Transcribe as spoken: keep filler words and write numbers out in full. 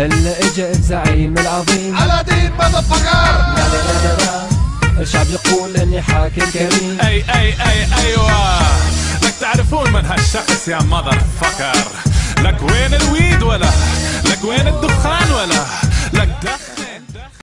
هلا اجا الزعيم العظيم على دين مدفقر. لا لا لا لا الشعب يقول اني حاكم كريم. اي اي اي ايوه لك تعرفون من هالشخص يا مذر فكر. لك وين الويد ولا لك وين الدخان ولا لك دخن